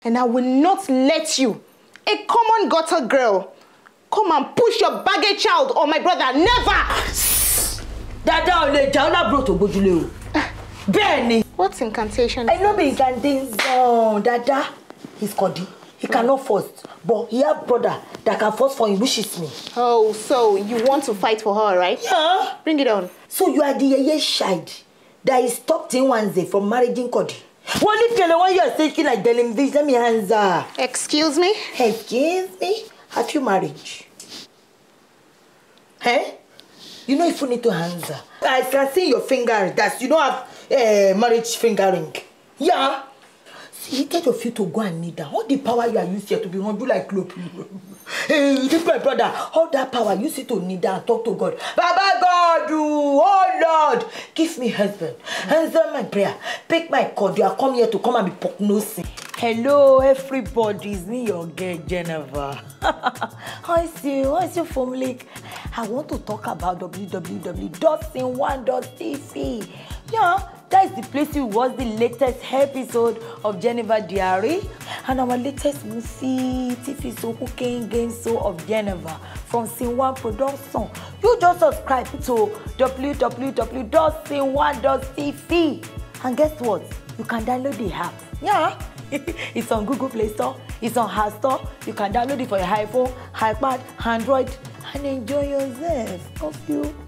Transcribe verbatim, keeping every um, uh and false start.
And I will not let you, a common gutter girl, come and push your baggage child on my brother. Never! Dada, ole jaula bro to bojule o. Benny. What's incantation? I know be incantation. Dada, he's Cody. He cannot force, but he have brother that can force for him, which is me. Oh, so you want to fight for her, right? Yeah. Bring it on. So you are the yeye child that is stopped in one day from marrying Cody. What if you want you taking like telling this? Let me answer. Excuse me? Excuse me? Have you married? Hey? You know if you need to answer. I can see your finger that you don't have uh, marriage finger ring. Yeah. See, tell of you to go and kneel down. All the power you are used here to be humble like Klopp. Hey, this my brother. All that power, use it to kneel down and talk to God. Baba God, oh Lord, give me husband. Answer my prayer. Pick my cord. You are come here to come and be prognosing. Hello, everybody. It's me, your girl, Jennifer. How's you? How's your family? I want to talk about w w w dot sin one dot t v. Yeah, that is the place we watch the latest episode of Jennifer Diary and our latest movie, T V show, cooking game show of Jennifer from Sin One Production. You just subscribe to w w w dot sin one dot t v and guess what? You can download the app. Yeah. It's on Google Play Store, it's on App Store. You can download it for your iPhone, iPad, Android, and enjoy yourself. Love you.